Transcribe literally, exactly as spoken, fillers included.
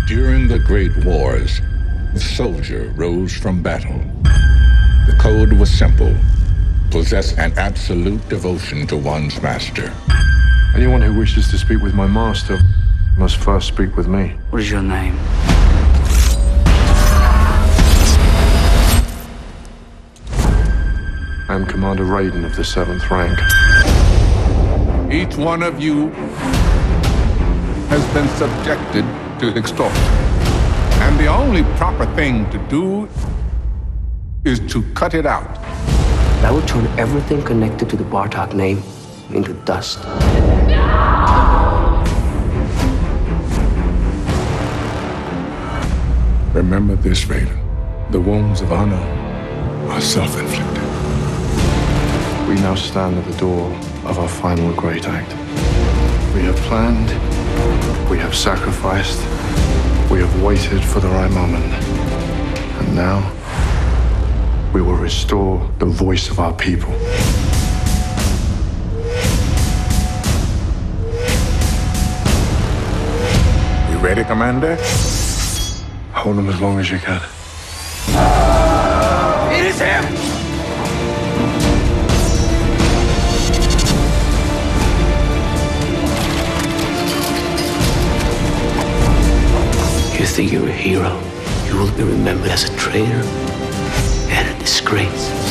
During the Great Wars, a soldier rose from battle. The code was simple: possess an absolute devotion to one's master. Anyone who wishes to speak with my master must first speak with me. What is your name? I am Commander Raiden of the seventh rank. Each one of you has been subjected to extortion. And the only proper thing to do is to cut it out. I will turn everything connected to the Bartok name into dust. Remember this, Raiden. The wounds of honor are self-inflicted. We now stand at the door of our final great act. We have planned, we have sacrificed, we have waited for the right moment. And now, we will restore the voice of our people. You ready, Commander? Hold them as long as you can. It is him! You think you're a hero? You will be remembered as a traitor and a disgrace.